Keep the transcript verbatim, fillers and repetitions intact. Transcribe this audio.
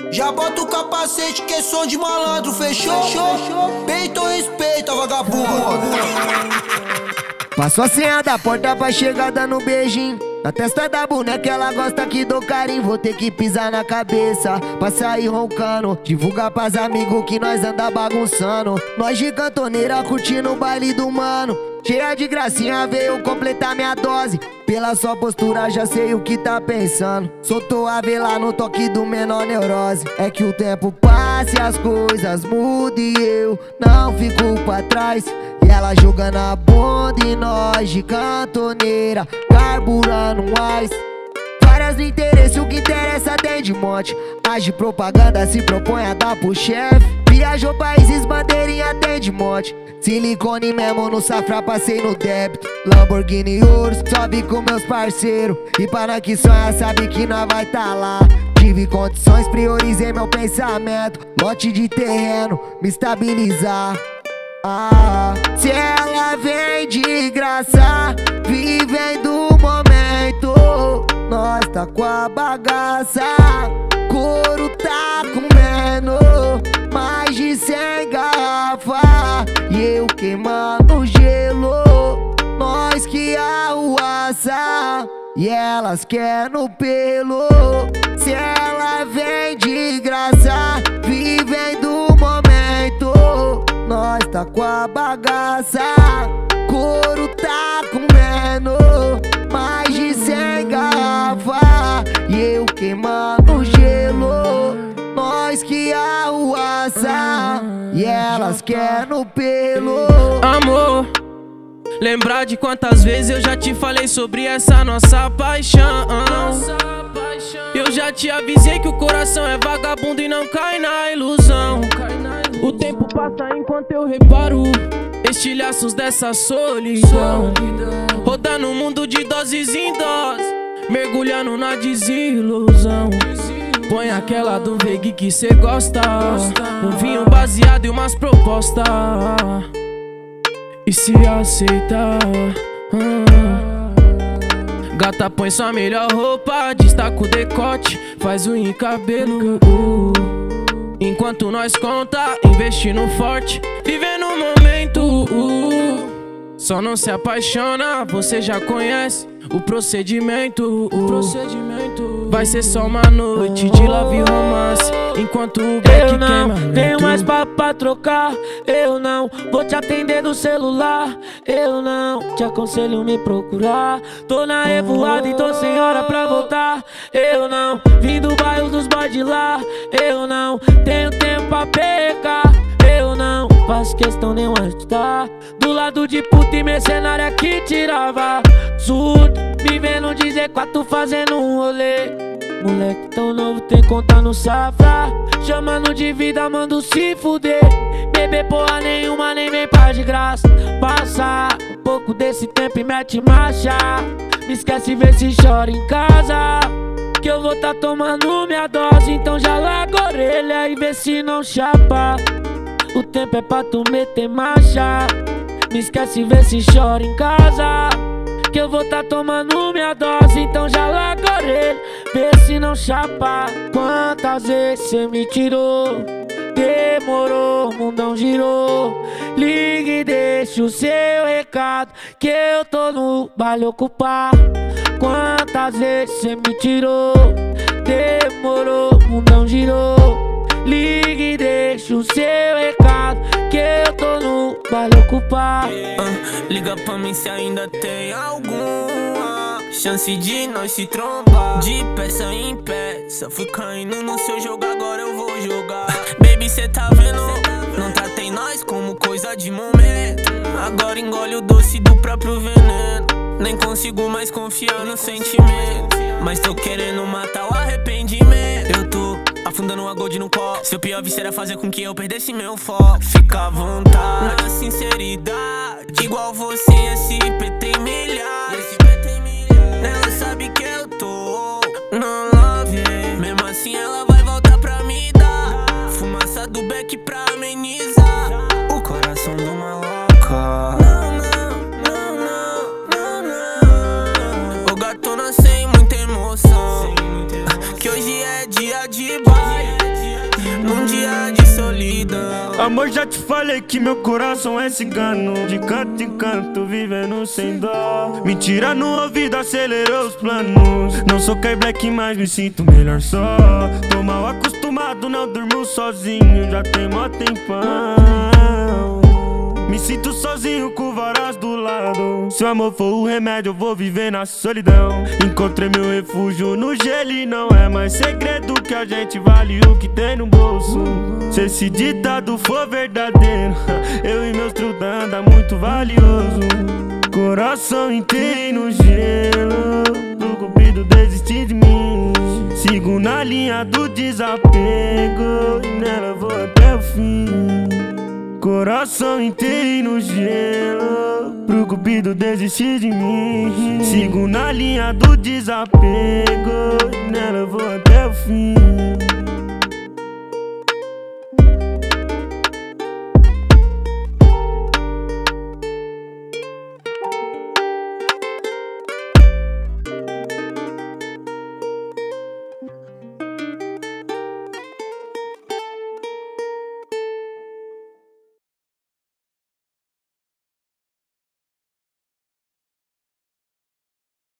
Já bota o capacete que é som de malandro, fechou? Peito ou respeita, vagabundo? Passou a senha da porta pra chegar dando beijinho na testa da boneca, ela gosta que dou carinho. Vou ter que pisar na cabeça pra sair roncando, divulgar pras amigos que nós anda bagunçando. Nós de cantoneira curtindo o baile do mano, cheia de gracinha veio completar minha dose. Pela sua postura já sei o que tá pensando. Soltou a vela no toque do menor neurose. É que o tempo passa e as coisas mudam e eu não fico pra trás. E ela jogando a bunda e nós de cantoneira carburando um ás. Várias no interesse, o que interessa tem de monte. Age propaganda, se propõe a dar pro chefe. Viajou países, bandeirinha tem de monte. Silicone mesmo no safra, passei no débito. Lamborghini Urus, sobe com meus parceiros. E para que sonha, sabe que nós vai tá lá. Tive condições, priorizei meu pensamento. Lote de terreno, me estabilizar. Ah, se ela vem de graça, vivendo o momento, nós tá com a bagaça. Couro tá comendo mais de cem garrafas e eu queimando gelo. Nós que arruaça e elas querem no pelo. Se ela vem de graça, vivendo o momento, nós tá com a bagaça. Couro tá comendo mais de cem garrafas e eu queimando gelo. Nós que arruaça e elas querem no pelo. Amor, lembrar de quantas vezes eu já te falei sobre essa nossa paixão. Eu já te avisei que o coração é vagabundo e não cai na ilusão. O tempo passa enquanto eu reparo estilhaços dessa solidão. Rodando o mundo de doses em dose, mergulhando na desilusão. Põe aquela do Vegue que cê gosta, um vinho baseado e umas propostas. E se aceitar, hum. Gata, põe sua melhor roupa, destaca o decote, faz unha e cabelo, uh. Enquanto nós conta, investindo forte, vivendo o momento, uh. Só não se apaixona, você já conhece o procedimento, uh. procedimento. Vai ser só uma noite de love e romance, enquanto o beck eu não queima tenho mais papo pra trocar. Eu não vou te atender no celular. Eu não te aconselho me procurar. Tô na revoada e tô sem hora pra voltar. Eu não vim do bairro dos boys de lá. Eu não tenho tempo pra pecar. Eu não faço questão nenhuma de estar do lado de puta e mercenária que tirava surdo, me vendo dizer quatro fazendo um rolê. Moleque tão novo tem conta no safra, chamando de vida, mando se fuder. Beber porra nenhuma, nem vem pra de graça. Passa um pouco desse tempo e mete marcha. Me esquece ver se chora em casa, que eu vou tá tomando minha dose. Então já larga a orelha e vê se não chapa. O tempo é pra tu meter marcha. Me esquece ver se chora em casa, que eu vou tá tomando minha dose. Então já larga a orelha, vê se não chapa. Quantas vezes cê me tirou, demorou, o mundão girou. Liga e deixa o seu recado, que eu tô no baile ocupar. Quantas vezes cê me tirou, demorou, o mundão girou. Liga e deixa o seu recado, que eu tô no baile ocupar. uh, Liga pra mim se ainda tem alguma chance de nós se trombar. De peça em peça, fui caindo no seu jogo, agora eu vou jogar. Baby, cê tá vendo? Não tratei nós como coisa de momento. Agora engole o doce do próprio veneno. Nem consigo mais confiar no sentimento, mas tô querendo matar o arrependimento. Eu tô afundando a gold no copo. Seu pior vício era fazer com que eu perdesse meu foco. Fica à vontade, na sinceridade, igual você, S P tem milhares. Ela sabe que eu tô no love, mesmo assim ela vai voltar pra me dar fumaça do beck pra amenizar o coração do maloca. Não, não, não, não, não, não. O gatona sem muita emoção, que hoje é dia de baile. num dia de solidão. Amor, já te falei que meu coração é cigano, de canto em canto, vivendo sem dó. Mentira no ouvido, acelerou os planos. Não sou Kai Black, mas me sinto melhor só. Tô mal acostumado, não durmo sozinho, já tem mó tempão. Me sinto sozinho com varas do lado. Se o amor for o remédio, eu vou viver na solidão. Encontrei meu refúgio no gelo e não é mais segredo que a gente vale o que tem no bolso. Se esse ditado for verdadeiro, eu e meus trudan dá muito valioso. Coração inteiro no gelo, do cupido desistir de mim. Sigo na linha do desapego e nela vou até o fim. Coração inteiro no gelo, pro cupido desistir de mim. Sigo na linha do desapego